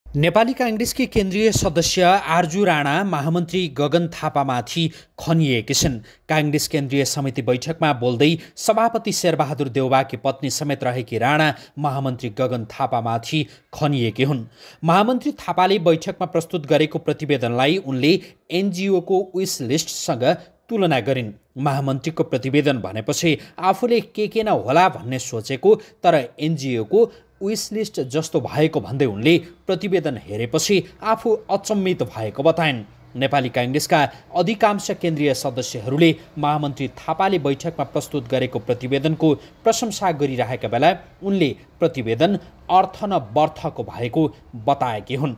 नेपाली काङ्ग्रेसकी केन्द्रीय सदस्य आरजु राणा महामन्त्री गगन थापामाथि खनिएकी छिन्। काङ्ग्रेस केन्द्रीय समिति बैठकमा बोल्दै सभापति शेरबहादुर देउवाकी पत्नी समेत रहेकी राणा महामन्त्री गगन थापामाथि खनिएकी हुन्। महामन्त्री थापाले बैठकमा प्रस्तुत गरेको प्रतिवेदनलाई उनले एनजिओको विस लिस्टसँग तुलना गरिन्। महामन्त्रीको प्रतिवेदन भनेपछि आफूले के न होला भन्ने सोचेको, तर एनजिओको विस लिस्ट जस्तो भएको भन्दै उनले प्रतिवेदन हेरेपछि आफू अचम्मित भएको बताइन्। नेपाली काङ्ग्रेसका अधिकांश केन्द्रीय सदस्यहरूले महामन्त्री थापाले बैठकमा प्रस्तुत गरेको प्रतिवेदनको प्रशंसा गरिरहेका बेला उनले प्रतिवेदन अर्थ न बर्थको भएको बताएकी हुन्।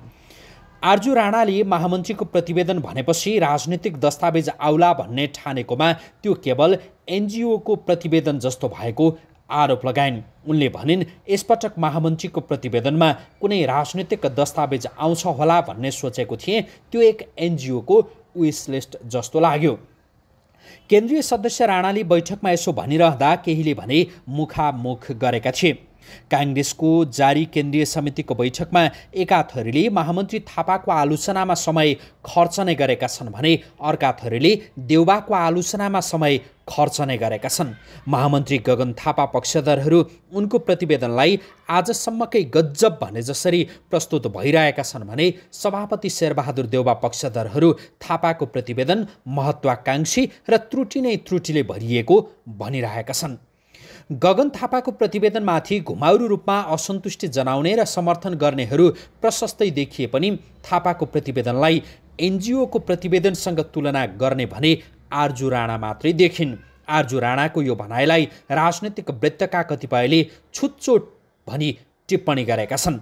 आरजु राणाले महामन्त्रीको प्रतिवेदन भनेपछि राजनीतिक दस्तावेज आउला भन्ने ठानेकोमा त्यो केवल एनजिओको प्रतिवेदन जस्तो भएको आरोप लगाइन्। उनले भनिन्, यसपटक महामन्त्रीको प्रतिवेदनमा कुनै राजनीतिक दस्तावेज आउँछ होला भन्ने सोचेको थिएँ, त्यो एक एनजिओको विस लिस्ट जस्तो लाग्यो। केन्द्रीय सदस्य राणाले बैठकमा यसो भनिरहँदा केहीले भने मुखामुख गरेका थिए। काङ्ग्रेसको जारी केन्द्रीय समितिको बैठकमा एका थरीले महामन्त्री थापाको आलोचनामा समय खर्च नै गरेका छन् भने अर्का थरीले देउवाको आलोचनामा समय खर्च नै गरेका छन्। महामन्त्री गगन थापा पक्षधरहरू उनको प्रतिवेदनलाई आजसम्मकै गज्जब भने जसरी प्रस्तुत भइरहेका छन् भने सभापति शेरबहादुर देउवा पक्षधरहरू थापाको प्रतिवेदन महत्वाकांक्षी र त्रुटि नै त्रुटिले भरिएको भनिरहेका छन्। गगन थापाको प्रतिवेदनमाथि घुमाउरो रूपमा असन्तुष्टि जनाउने र समर्थन गर्नेहरू प्रशस्तै देखिए पनि थापाको प्रतिवेदनलाई एनजिओको प्रतिवेदनसँग तुलना गर्ने भने आरजु राणा मात्रै देखिन्। आरजु राणाको यो भनाइलाई राजनीतिक वृत्तका कतिपयले छुच्चो भनी टिप्पणी गरेका छन्।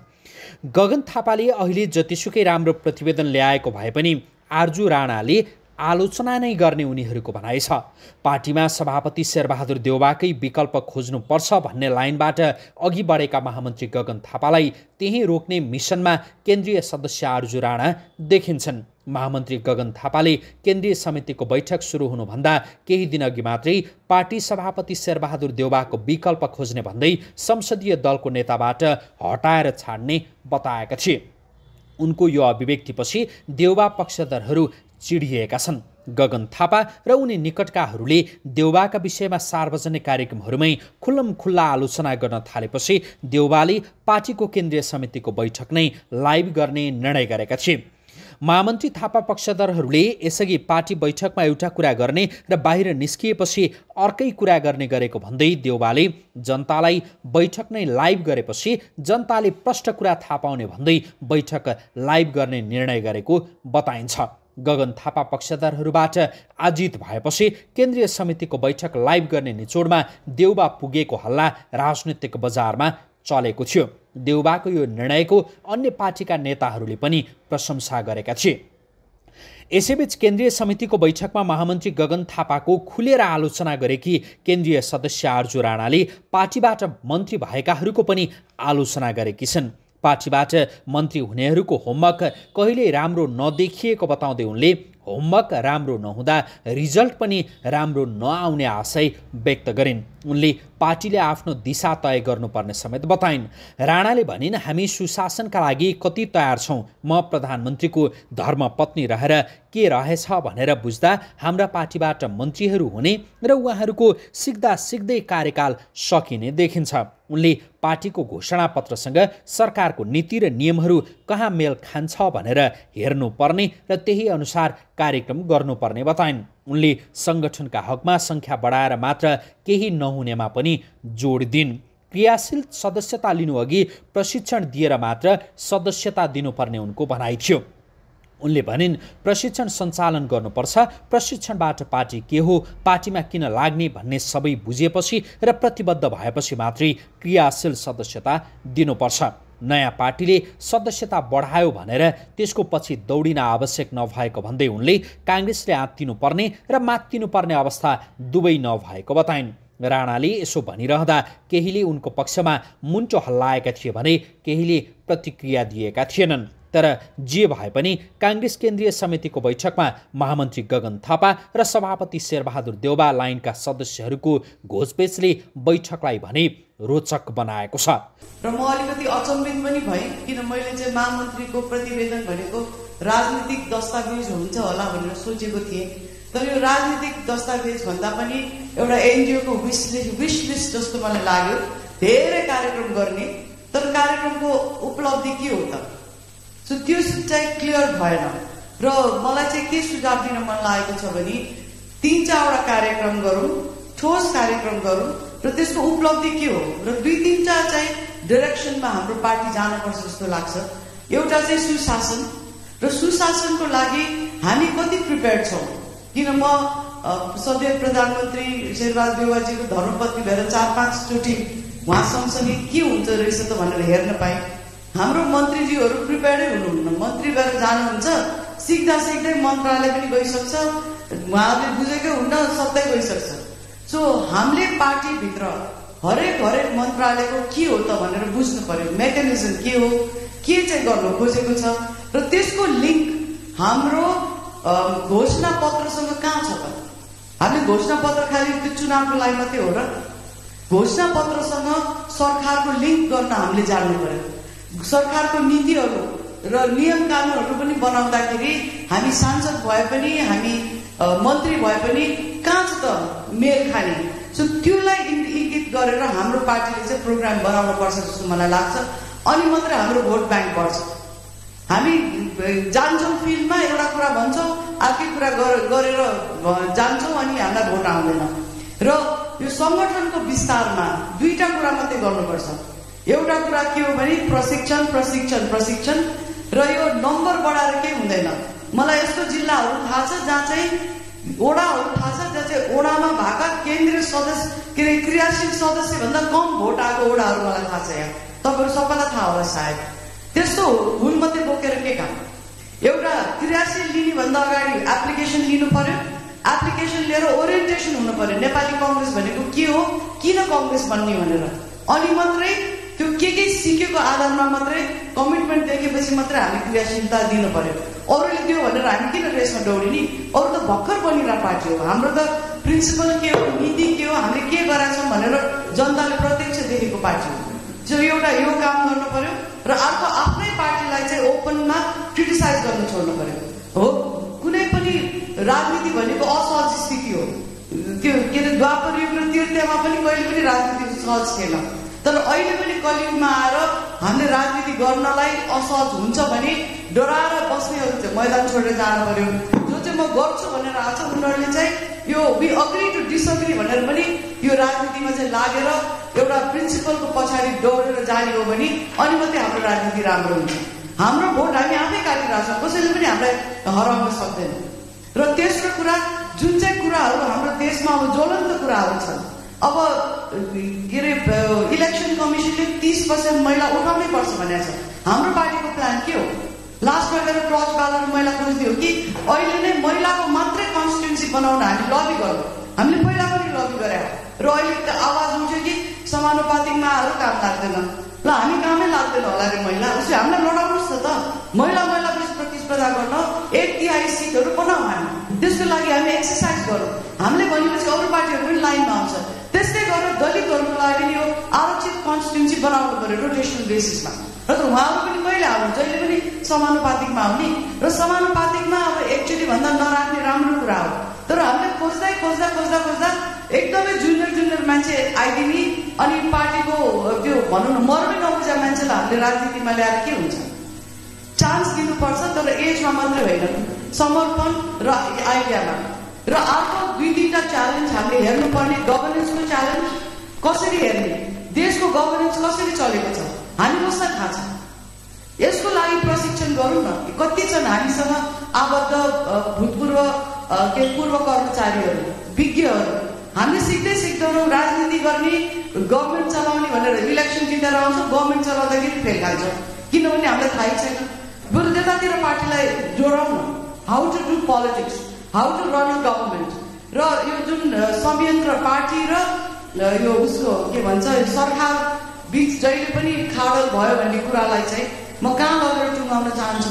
गगन थापाले अहिले जतिसुकै राम्रो प्रतिवेदन ल्याएको भए पनि आरजु राणाले आलोचना नै गर्ने उनीहरूको भनाइ छ। पार्टीमा सभापति शेरबहादुर देउवाकै विकल्प खोज्नुपर्छ भन्ने लाइनबाट अघि बढेका महामन्त्री गगन थापालाई त्यही रोक्ने मिसनमा केन्द्रीय सदस्य आरजु राणा देखिन्छन्। महामन्त्री गगन थापाले केन्द्रीय समितिको बैठक सुरु हुनुभन्दा केही दिनअघि मात्रै पार्टी सभापति शेरबहादुर देउवाको विकल्प खोज्ने भन्दै संसदीय दलको नेताबाट हटाएर छाड्ने बताएका थिए। उनको यो अभिव्यक्तिपछि देउवा पक्षधरहरू चिडिएका छन्। गगन थापा र उनी निकटकाहरूले देउवाका विषयमा सार्वजनिक कार्यक्रमहरूमै खुल्लमखुल्ला आलोचना गर्न थालेपछि देउवाले पार्टीको केन्द्रीय समितिको बैठक नै लाइभ गर्ने निर्णय गरेका थिए। महामन्त्री थापा पक्षधरहरूले यसअघि पार्टी बैठकमा एउटा कुरा गर्ने र बाहिर निस्किएपछि अर्कै कुरा गर्ने गरेको भन्दै देउवाले जनतालाई बैठक नै लाइभ गरेपछि जनताले प्रष्ट कुरा थाहा पाउने भन्दै बैठक लाइभ गर्ने निर्णय गरेको बताइन्छ। गगन थापा पक्षधरहरूबाट आजित भएपछि केन्द्रीय समितिको बैठक लाइभ गर्ने निचोडमा देउवा पुगेको हल्ला राजनीतिक बजारमा चलेको थियो। देउवाको यो निर्णयको अन्य पार्टीका नेताहरूले पनि प्रशंसा गरेका थिए। यसैबीच केन्द्रीय समितिको बैठकमा महामन्त्री गगन थापाको खुलेर आलोचना गरेकी केन्द्रीय सदस्य आरजु राणाले पार्टीबाट मन्त्री भएकाहरूको पनि आलोचना गरेकी छन्। पार्टीबाट मन्त्री हुनेहरूको होमवर्क कहिल्यै राम्रो नदेखिएको बताउँदै उनले होमवर्क राम्रो नहुँदा रिजल्ट पनि राम्रो नआउने आशय व्यक्त गरिन्। उनले पार्टीले आफ्नो दिशा तय गर्नुपर्ने समेत बताइन्। राणाले भनिन्, हामी सुशासनका लागि कति तयार छौँ। म प्रधानमन्त्रीको धर्मपत्नी रहेर के रहेछ भनेर बुझ्दा हाम्रा पार्टीबाट मन्त्रीहरू हुने र उहाँहरूको सिक्दा सिक्दै कार्यकाल सकिने देखिन्छ। उनले पार्टीको घोषणापत्रसँग सरकारको नीति र नियमहरू कहाँ मेल खान्छ भनेर हेर्नुपर्ने र त्यही अनुसार कार्यक्रम गर्नुपर्ने बताइन्। उनले सङ्गठनका हकमा सङ्ख्या बढाएर मात्र केही नहुनेमा पनि जोड दिन्। क्रियाशील सदस्यता लिनुअघि प्रशिक्षण दिएर मात्र सदस्यता दिनुपर्ने उनको भनाइ थियो। उनले भनिन्, प्रशिक्षण सञ्चालन गर्नुपर्छ। प्रशिक्षणबाट पार्टी के हो, पार्टीमा किन लाग्ने भन्ने सबै बुझेपछि र प्रतिबद्ध भएपछि मात्रै क्रियाशील सदस्यता दिनुपर्छ। नयाँ पार्टीले सदस्यता बढायो भनेर त्यसको पछि दौडिन आवश्यक नभएको भन्दै उनले काङ्ग्रेसले आत्तिनुपर्ने र मात्तिनुपर्ने अवस्था दुवै नभएको बताइन्। राणाले यसो भनिरहँदा केहीले उनको पक्षमा मुन्टो हल्लाएका थिए भने केहीले प्रतिक्रिया दिएका थिएनन्। तर जे भए पनि काङ्ग्रेस केन्द्रीय समितिको बैठकमा महामन्त्री गगन थापा र सभापति शेरबहादुर देउबा लाइनका सदस्यहरूको घोषपेचले बैठकलाई भने रोचक बनाएको छ। र म अलिकति अचम्बित पनि भएँ, किन मैले चाहिँ महामन्त्रीको प्रतिवेदन भनेको राजनीतिक दस्तावेज हुन्छ होला भनेर सोचेको थिएँ। तर यो राजनीतिक दस्तावेज भन्दा पनि एउटा एनजिओको विश लिस्ट जस्तो मलाई लाग्यो। धेरै कार्यक्रम गर्ने, तर कार्यक्रमको उपलब्धि के हो त? सो त्यो चाहिँ क्लियर भएन। र मलाई चाहिँ के सुझाव दिन मन लागेको छ भने 3-4वटा कार्यक्रम गरौँ, ठोस कार्यक्रम गरौँ र त्यसको उपलब्धि के हो र 2-3टा चाहिँ डाइरेक्सनमा हाम्रो पार्टी जानुपर्छ जस्तो लाग्छ। एउटा चाहिँ सुशासन, र सुशासनको लागि हामी कति प्रिपेयर्ड छौँ। किन म सदैव प्रधानमन्त्री शेरबहादुर देउवाजीको धर्मपत्नी भएर 4-5 चोटि उहाँ सँगसँगै के हुन्छ रहेछ त भनेर हेर्न पाएँ। हाम्रो मन्त्रीजीहरू प्रिपेयर्डै हुनुहुन्न। मन्त्री भएर जानुहुन्छ, सिक्दा सिक्दै मन्त्रालय पनि गइसक्छ, उहाँले बुझेकै हुन्न, सबै गइसक्छ। सो हामीले पार्टीभित्र हरेक मन्त्रालयको के हो त भनेर बुझ्नु पर्यो, मेकानिजम के हो, के चाहिँ गर्नु खोजेको छ, र त्यसको लिङ्क हाम्रो घोषणा पत्रसँग कहाँ छ त? हामीले घोषणा पत्र खालि त्यो चुनावको लागि मात्रै हो र? घोषणा पत्रसँग सरकारको लिङ्क गर्न हामीले जान्नु पर्यो। सरकारको नीतिहरू र नियम कानुनहरू पनि बनाउँदाखेरि हामी सांसद भए पनि, हामी मन्त्री भए पनि कहाँ छ त मेल खाने? सो त्योलाई इङ्गित गरेर हाम्रो पार्टीले चाहिँ प्रोग्राम बनाउनु पर्छ जस्तो मलाई लाग्छ। अनि मात्रै हाम्रो भोट ब्याङ्क बढ्छ। हामी जान्छौँ फिल्डमा, एउटा कुरा भन्छौँ, अर्कै कुरा गरेर जान्छौँ, अनि हामीलाई भोट आउँदैन। र यो सङ्गठनको विस्तारमा 2टा कुरा मात्रै गर्नुपर्छ। एउटा कुरा के हो भने प्रशिक्षण, र यो नम्बर बढाएर केही हुँदैन। मलाई यस्तो जिल्लाहरू थाहा छ जहाँ चाहिँ ओडाहरू थाहा छ, जहाँ चाहिँ ओडामा भएका केन्द्रीय सदस्य क्रियाशील सदस्यभन्दा कम भोट आएको ओडाहरू मलाई थाहा छ। यहाँ तपाईँहरू सबैलाई थाहा होला सायद। त्यस्तो हुन मात्रै बोकेर के काम? एउटा क्रियाशील लिने भन्दा अगाडि एप्लिकेसन लिनु पर्यो, एप्लिकेसन लिएर ओरिएन्टेसन हुनु पर्यो, नेपाली कङ्ग्रेस भनेको के हो, किन कङ्ग्रेस बन्ने भनेर। अनि मात्रै त्यो के सिकेको आधारमा मात्रै कमिटमेन्ट देखेपछि मात्रै हामी क्रियाशीलता दिनु पर्यो। अरूले दियो भनेर हामी किन रेसमा दौडिने? अरू त भर्खर बनिरहेको पार्टी हो। हाम्रो त प्रिन्सिपल के हो, नीति के हो, हामीले के गराएको छौँ भनेर जनताले प्रत्यक्ष देखेको पार्टी हो। जो एउटा यो काम गर्नु पर्यो, र अर्को आफ्नै पार्टीलाई चाहिँ ओपनमा क्रिटिसाइज गर्न छोड्नु पर्यो। हो, कुनै पनि राजनीति भनेको असहज स्थिति हो। त्यो के अरे द्वापर युग र त्रेतामा पनि कहिले पनि राजनीति सहज थिएन। तर अहिले पनि कलियुगमा आएर हामीले राजनीति गर्नलाई असहज हुन्छ भने डराएर बस्नेहरू चाहिँ मैदान छोडेर जानु पर्यो। जो चाहिँ म गर्छु भनेर आएको छ उनीहरूले चाहिँ यो वी अग्री टु डिसअग्री भनेर पनि यो राजनीतिमा चाहिँ लागेर एउटा प्रिन्सिपलको पछाडि दौडेर जाने हो भने अनि मात्रै हाम्रो राजनीति राम्रो हुन्छ। हाम्रो भोट हामी आफै काटिरहेको छौँ, कसैले पनि हामीलाई हराउन सक्दैन। र तेस्रो कुरा, जुन चाहिँ कुराहरू हाम्रो देशमा अब ज्वलन्त कुराहरू छन्, अब के अरे इलेक्सन कमिसनले 30% महिला उठाउनै पर्छ भनेको छ। हाम्रो पार्टीको प्लान के हो? लास्टमा गएर क्रस बालर महिला खोजिदियो कि अहिले नै महिलाको मात्रै कन्स्टिट्युन्सी बनाउन हामी लबी गर्छौँ। हामीले पहिला पनि लबी गरे र अहिले आवाज उठ्यो कि समानुपातिकमा अरू काम लाग्दैन। ल हामी कामै लाग्दैन होला रे महिला, उसले हामीलाई लडाउनुहोस् न त। महिला बिच प्रतिस्पर्धा गर्न 1/3 सिटहरू बनाऊ हामी। त्यसको लागि हामी एक्सर्साइज गरौँ। हामीले भनेपछि अरू पार्टीहरू पनि लाइनमा आउँछ। त्यस्तै गरेर दलितहरूको लागि यो आरक्षित कन्स्टिट्युन्सी बनाउनु पर्यो रोटेसनल बेसिसमा। र त उहाँहरू पनि कहिले आउनु, जहिले पनि समानुपातिकमा आउने। र समानुपातिकमा अब एकचोटि भन्दा नराख्ने राम्रो कुरा हो। तर हामीले खोज्दा एकदमै जुनियर मान्छे आइदिने, अनि पार्टीको त्यो भनौँ न मर्मै नबुझा मान्छेलाई हामीले राजनीतिमा ल्याएर के हुन्छ? चान्स दिनुपर्छ, तर एजमा मात्रै होइन, समर्पण र आइडियामा। र अर्को 2-3टा च्यालेन्ज हामीले हेर्नुपर्ने, गभर्नेन्सको च्यालेन्ज कसरी हेर्ने, देशको गभर्नेन्स कसरी चलेको छ हामी कसलाई थाहा छ। यसको लागि प्रशिक्षण गरौँ न। कति छन् हामीसँग आबद्ध भूतपूर्व पूर्व कर्मचारीहरू, विज्ञहरू। हामीले सिक्दैनौँ राजनीति गर्ने, गभर्मेन्ट चलाउने भनेर इलेक्सन जितेर आउँछौँ, गभर्मेन्ट चलाउँदाखेरि फेल खान्छौँ, किनभने हामीलाई थाहै छैन। बरु त्यतातिर पार्टीलाई जोडाउँ न, how to do politics, how to run a government. र यो जुन संयन्त्र पार्टी र यो उसको के भन्छ सरकार बिच जहिले पनि खाडल भयो भन्ने कुरालाई चाहिँ म कहाँ लगेर टुङ्गाउन चाहन्छु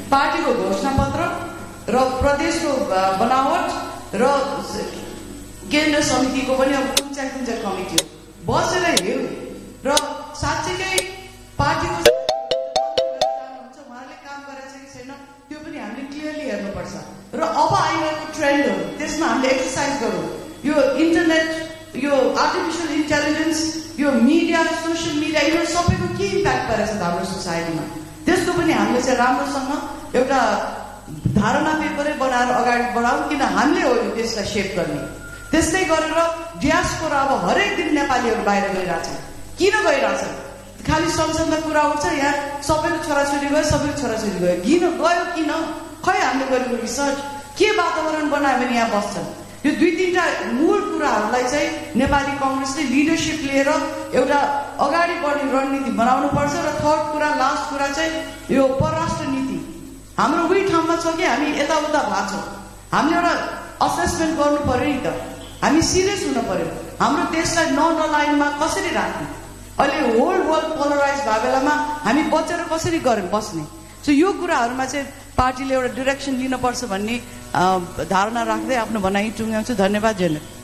पार्टीको घोषणापत्र र प्रदेशको बनावट र केन्द्र समितिको पनि अब कुन चाहिँ कमिटी हो बसेर हेर्यो र साँच्चैकै पार्टीको उहाँले काम गरेछ कि छैन त्यो पनि हामीले क्लियरली हेर्नुपर्छ र अब आइरहेको ट्रेन्डहरू त्यसमा हामीले एक्सर्साइज गरौँ। यो इन्टरनेट, यो आर्टिफिसियल इन्टेलिजेन्स, यो मिडिया, सोसियल मिडिया, यो सबैको के इम्प्याक्ट गरेछ हाम्रो सोसाइटीमा त्यसको पनि हामीले चाहिँ राम्रोसँग एउटा धारणा पेपरै बनाएर अगाडि बढाउँ, किन हामीले हो यो देशलाई सेप गर्ने। त्यस्तै गरेर डियास्पोरा अब हरेक दिन नेपालीहरू बाहिर गइरहेछन्। किन गइरहेछन्? खालि संसदमा कुरा उठ्छ, यहाँ सबैको छोराछोरी गयो, सबैको छोराछोरी गयो, गयो किन? खै हामीले गरेको रिसर्च के वातावरण बनायो भने यहाँ बस्छन्? यो 2-3टा मूल कुराहरूलाई चाहिँ नेपाली कङ्ग्रेसले लिडरसिप लिएर एउटा अगाडि बढ्ने रणनीति बनाउनु पर्छ। र थर्ड कुरा, लास्ट कुरा चाहिँ यो परराष्ट्र नीति हाम्रो उही ठाउँमा छ कि हामी यताउता भएको छौँ। हामीले एउटा असेसमेन्ट गर्नु पर्यो नि त, हामी सिरियस हुनु पर्यो। हाम्रो देशलाई नन लाइनमा कसरी राख्ने? अहिले होल वर्ल्ड पोलराइज भएको बेलामा हामी बचेर कसरी बस्ने? सो यो कुराहरूमा चाहिँ पार्टीले एउटा डिरेक्सन लिनुपर्छ भन्ने धारणा राख्दै आफ्नो भनाइ टुङ्ग्याउँछु। धन्यवाद।